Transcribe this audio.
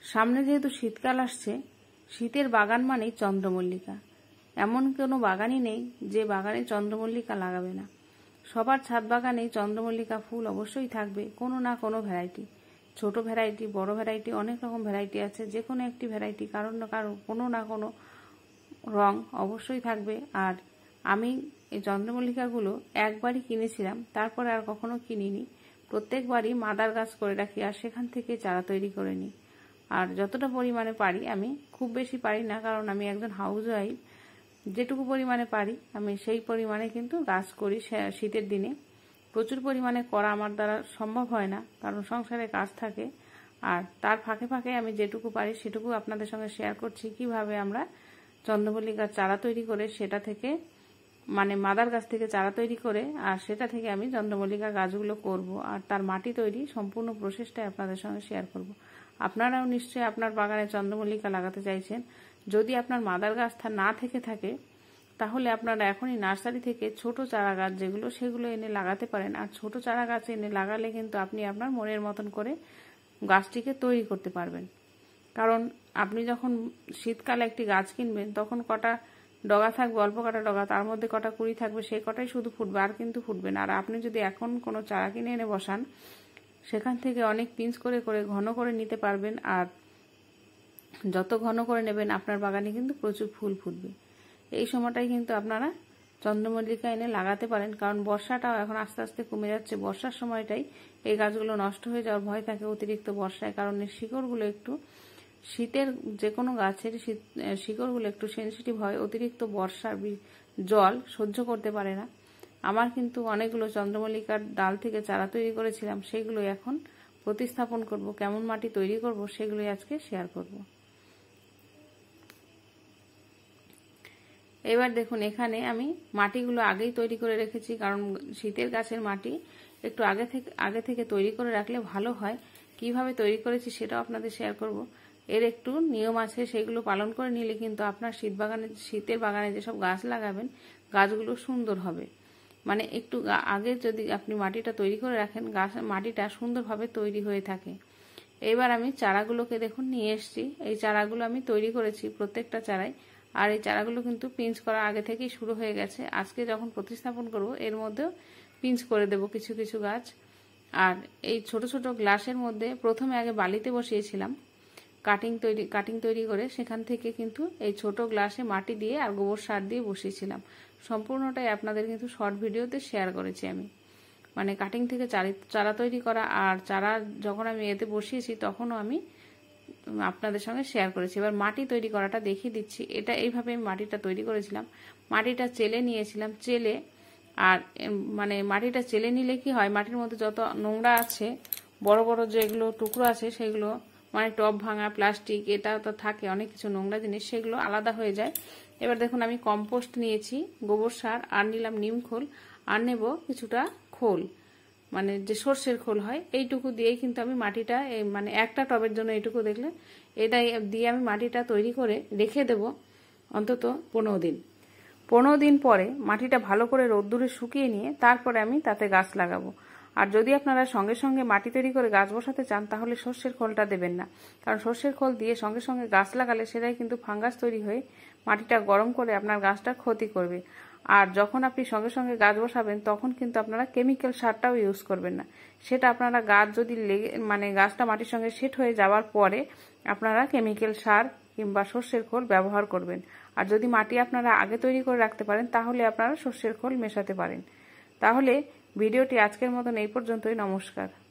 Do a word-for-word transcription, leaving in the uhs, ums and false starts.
সামনে যেহেতু শীতকাল আসছে, শীতের বাগান মানেই চন্দ্রমল্লিকা। এমন কোনো বাগানই নেই যে বাগানে চন্দ্রমল্লিকা লাগাবে না। সবার ছাদ বাগানেই চন্দ্রমল্লিকা ফুল অবশ্যই থাকবে, কোনো না কোনো ভ্যারাইটি। ছোট ভ্যারাইটি, বড় ভ্যারাইটি, অনেক রকম ভ্যারাইটি আছে। যে কোনো একটি ভ্যারাইটি কারণ না কারো কোনো না কোনো রং অবশ্যই থাকবে। আর আমি এই চন্দ্রমল্লিকাগুলো একবারই কিনেছিলাম, তারপরে আর কখনো কিনিনি। প্রত্যেকবারই মাদার গাছ করে রাখি আর সেখান থেকে চারা তৈরি করে নিই। আর যতটা পরিমাণে পারি, আমি খুব বেশি পারি না কারণ আমি একজন হাউস ওয়াইফ, যেটুকু পরিমাণে পারি আমি সেই পরিমাণে কিন্তু গাছ করি। শীতের দিনে প্রচুর পরিমাণে করা আমার দ্বারা সম্ভব হয় না কারণ সংসারে কাজ থাকে। আর তার ফাঁকে ফাঁকে আমি যেটুকু পারি সেটুকু আপনাদের সঙ্গে শেয়ার করছি, কিভাবে আমরা চন্দ্রমল্লিকার চারা তৈরি করে সেটা থেকে মানে মাদার গাছ থেকে চারা তৈরি করে আর সেটা থেকে আমি চন্দ্রমল্লিকা গাছগুলো করব। আর তার মাটি তৈরি সম্পূর্ণ প্রসেসটাই আপনাদের সঙ্গে শেয়ার করব। আপনারাও নিশ্চয়ই আপনার বাগানে চন্দ্রমল্লিকা লাগাতে চাইছেন। যদি আপনার মাদার গাছ না থেকে থাকে তাহলে আপনারা এখনই নার্সারি থেকে ছোট চারা গাছ যেগুলো সেগুলো এনে লাগাতে পারেন। আর ছোট চারা গাছ এনে লাগালে কিন্তু আপনি আপনার মনের মতন করে গাছটিকে তৈরি করতে পারবেন। কারণ আপনি যখন শীতকালে একটি গাছ কিনবেন তখন কটা ডগা থাকবে, অল্প কটা ডগা, তার মধ্যে কটা কুড়ি থাকবে, সেই কটাই শুধু ফুটবে, আর কিন্তু ফুটবে না। আর আপনি যদি এখন কোনো চারা কিনে এনে বসান সেখান থেকে অনেক পিঞ্চ করে করে ঘন করে নিতে পারবেন। আর যত ঘন করে নেবেন আপনার বাগানে কিন্তু প্রচুর ফুল ফুটবে। এই সময়টাই কিন্তু আপনারা চন্দ্রমল্লিকা এনে লাগাতে পারেন, কারণ বর্ষাটাও এখন আস্তে আস্তে কমে যাচ্ছে। বর্ষার সময়টাই এই গাছগুলো নষ্ট হয়ে যাওয়ার ভয় থাকে অতিরিক্ত বর্ষায়, কারণ এর শিকড়গুলো একটু শীতের যে কোনো গাছের শিকড়গুলো একটু সেনসিটিভ হয়, অতিরিক্ত বর্ষার জল সহ্য করতে পারে না। আমার কিন্তু অনেকগুলো চন্দ্রমল্লিকার ডাল থেকে চারা তৈরি করেছিলাম, সেগুলো এখন প্রতিস্থাপন করব। কেমন মাটি তৈরি করব সেগুলোই আজকে শেয়ার করব। এবার দেখুন, এখানে আমি মাটিগুলো আগেই তৈরি করে রেখেছি, কারণ শীতের গাছের মাটি একটু আগে থেকে আগে থেকে তৈরি করে রাখলে ভালো হয়। কিভাবে তৈরি করেছি সেটাও আপনাদের শেয়ার করব। এর একটু নিয়ম আছে, সেগুলো পালন করে নিলে কিন্তু আপনার শীত বাগানে শীতের বাগানে যেসব গাছ লাগাবেন গাছগুলো সুন্দর হবে। মানে একটু আগে যদি আপনি মাটিটা তৈরি করে রাখেন, গাছ মাটিটা সুন্দরভাবে তৈরি হয়ে থাকে। এবার আমি চারাগুলোকে দেখুন নিয়ে এসেছি। এই চারাগুলো আমি তৈরি করেছি প্রত্যেকটা চারাই। আর এই চারাগুলো কিন্তু পিঞ্চ করা আগে থেকেই শুরু হয়ে গেছে। আজকে যখন প্রতিস্থাপন করব এর মধ্যেও পিঞ্চ করে দেব কিছু কিছু গাছ। আর এই ছোট ছোট গ্লাসের মধ্যে প্রথমে আগে বালিতে বসিয়েছিলাম কাটিং তৈরি কাটিং তৈরি করে, সেখান থেকে কিন্তু এই ছোট গ্লাসে মাটি দিয়ে আর গোবর সার দিয়ে বসিয়েছিলাম। সম্পূর্ণটাই আপনাদের কিন্তু শর্ট ভিডিওতে শেয়ার করেছি আমি, মানে কাটিং থেকে চারা তৈরি করা। আর চারা যখন আমি এতে বসিয়েছি তখনও আমি আপনাদের সঙ্গে শেয়ার করেছি। এবার মাটি তৈরি করাটা দেখিয়ে দিচ্ছি। এটা এইভাবে আমি মাটিটা তৈরি করেছিলাম। মাটিটা চেলে নিয়েছিলাম, চেলে আর মানে মাটিটা চেলে নিলে কি হয়, মাটির মধ্যে যত নোংরা আছে, বড় বড় যেগুলো টুকরো আছে সেগুলো, মানে টব ভাঙা, প্লাস্টিক, এটা তো থাকে অনেক কিছু নোংরা জিনিস, সেগুলো আলাদা হয়ে যায়। এবার দেখুন আমি কম্পোস্ট নিয়েছি, গোবর সার, আর নিলাম নিম খোল, আর নেব কিছুটা খোল, মানে যে সর্ষের খোল হয়, এইটুকু দিয়েই কিন্তু আমি মাটিটা মানে একটা টবের জন্য এইটুকু দেখলে এটাই দিয়ে আমি মাটিটা তৈরি করে রেখে দেব অন্তত পনেরো দিন। পনেরো দিন পরে মাটিটা ভালো করে রোদ্দুরে শুকিয়ে নিয়ে তারপরে আমি তাতে গাছ লাগাবো। আর যদি আপনারা সঙ্গে সঙ্গে মাটি তৈরি করে গাছ বসাতে চান তাহলে সর্ষের খোলটা দেবেন না, কারণ সর্ষের খোল দিয়ে সঙ্গে সঙ্গে গাছ লাগালে সেটাই কিন্তু ফাঙ্গাস তৈরি হয়ে মাটিটা গরম করে আপনার গাছটা ক্ষতি করবে। আর যখন আপনি সঙ্গে সঙ্গে গাছ বসাবেন তখন কিন্তু আপনারা কেমিক্যাল সারটাও ইউজ করবেন না। সেটা আপনারা গাছ যদি লেগে মানে গাছটা মাটির সঙ্গে সেট হয়ে যাওয়ার পরে আপনারা কেমিক্যাল সার কিংবা সর্ষের খোল ব্যবহার করবেন। আর যদি মাটি আপনারা আগে তৈরি করে রাখতে পারেন তাহলে আপনারা সর্ষের খোল মেশাতে পারেন। তাহলে ভিডিওটি আজকের মতন এই পর্যন্তই। নমস্কার।